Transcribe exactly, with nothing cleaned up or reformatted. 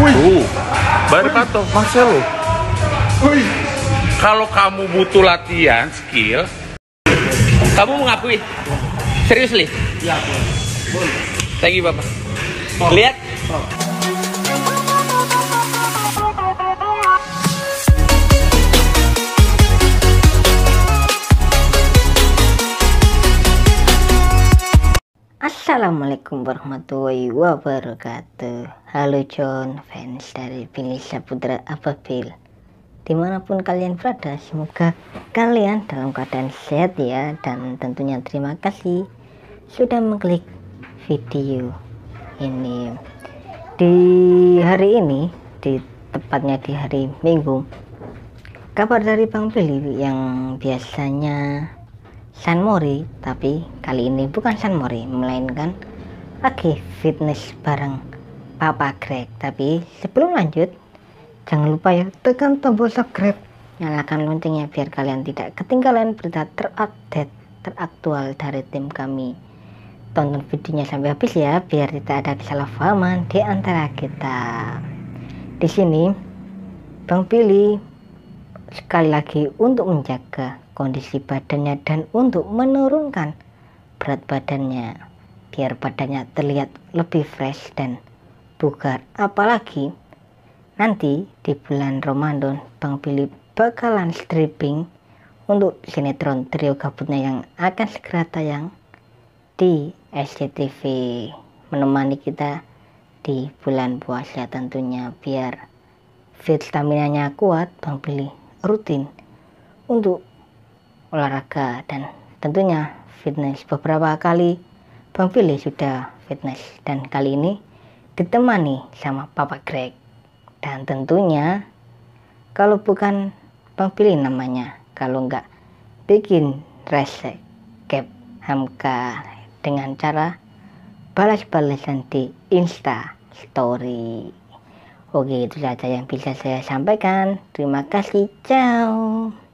Tuh, Barcato, Marcelo. Kalau kamu butuh latihan skill, kamu mengakui? Serius, Li? Ya, boleh. Thank you, Bapak. Lihat. Assalamualaikum warahmatullahi wabarakatuh. Halo John, fans dari Billy Saputra Ababil. Dimanapun kalian berada, semoga kalian dalam keadaan sehat ya. Dan tentunya terima kasih sudah mengklik video ini. Di hari ini, di tepatnya di hari Minggu, kabar dari Bang Billy yang biasanya San Mori, tapi kali ini bukan San Mori, melainkan lagi fitness bareng Papa Greg. Tapi sebelum lanjut, jangan lupa ya tekan tombol subscribe, nyalakan loncengnya biar kalian tidak ketinggalan berita terupdate, teraktual dari tim kami. Tonton videonya sampai habis ya, biar tidak ada kesalahpahaman di antara kita. Di sini Bang Billy sekali lagi untuk menjaga kondisi badannya dan untuk menurunkan berat badannya biar badannya terlihat lebih fresh dan bugar. Apalagi nanti di bulan Ramadan Bang Billy bakalan stripping untuk sinetron Trio Gabutnya yang akan segera tayang di S C T V, menemani kita di bulan puasa tentunya. Biar fit stamina-nya kuat, Bang Billy rutin untuk olahraga dan tentunya fitness. Beberapa kali Bang Billy sudah fitness dan kali ini ditemani sama Papa Greg. Dan tentunya kalau bukan Bang Billy namanya, kalau nggak bikin resek cap Hamka dengan cara balas-balasan di Insta Story. Oke, itu saja yang bisa saya sampaikan. Terima kasih, ciao.